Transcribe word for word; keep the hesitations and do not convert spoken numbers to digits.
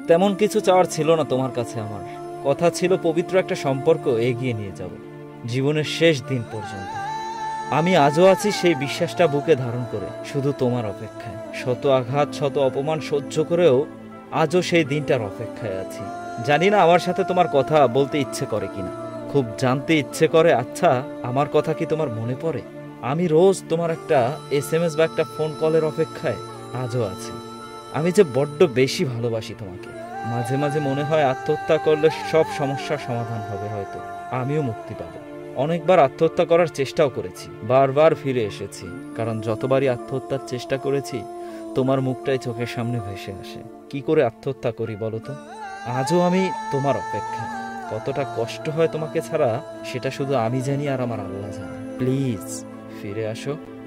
তেমন কিছু চাওয়ার ছিল না তোমার কাছে। আমার কথা ছিল পবিত্র একটা সম্পর্ক এগিয়ে নিয়ে যাব জীবনের শেষ দিন পর্যন্ত। আমি আজও আছি সেই বিশ্বাসটা বুকে ধারণ করে, শুধু তোমার অপেক্ষায়। শত আঘাত, শত অপমান সহ্য করেও আজও সেই দিনটার অপেক্ষায় আছি। জানি না আমার সাথে তোমার কথা বলতে ইচ্ছে করে কিনা, খুব জানতে ইচ্ছে করে। আচ্ছা, আমার কথা কি তোমার মনে পড়ে? আমি রোজ তোমার একটা এস এম এস বা একটা ফোন কলের অপেক্ষায় আজও আছি। আমি যে বড্ড বেশি ভালোবাসি তোমাকে। মাঝে মাঝে মনে হয় আত্মহত্যা করলে সব সমস্যার সমাধান হবে, হয়তো আমিও মুক্তি পাবো। অনেকবার আত্মহত্যা করার চেষ্টাও করেছি, বারবার ফিরে এসেছি, কারণ যতবারই আত্মহত্যার চেষ্টা করেছি তোমার মুখটাই চোখের সামনে ভেসে আসে। কি করে আত্মহত্যা করি বলো তো? আজও আমি তোমার অপেক্ষা। কতটা কষ্ট হয় তোমাকে ছাড়া সেটা শুধু আমি জানি আর আমার আল্লাহ জানে। প্লিজ ফিরে আসো।